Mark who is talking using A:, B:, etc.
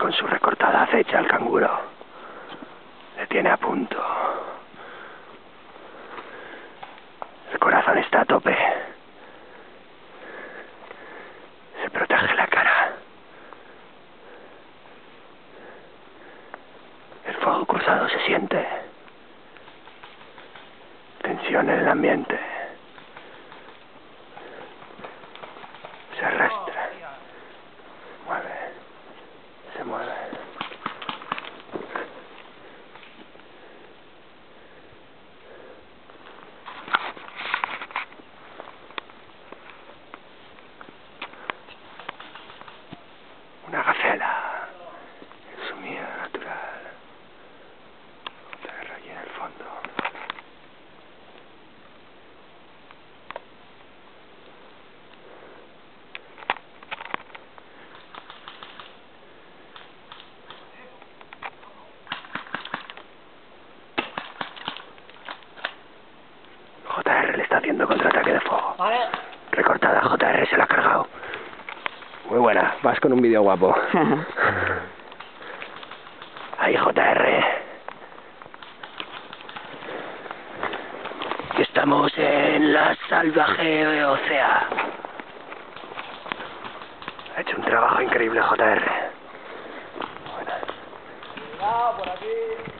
A: con su recortada acecha al canguro. Le tiene a punto. El corazón está a tope. Se protege la cara. El fuego cruzado se siente. Tensión en el ambiente. Se arrastra. Mueve. Se mueve. Una gacela en su miedo natural. Otra allí en el fondo. JR le está haciendo contraataque de fuego.
B: Vale.
A: Recortada, JR se la ha cargado. Muy buena, vas con un vídeo guapo. Ahí JR. Estamos en la salvaje Ocea. Ha hecho un trabajo increíble JR. Buena.
B: Cuidado, por aquí.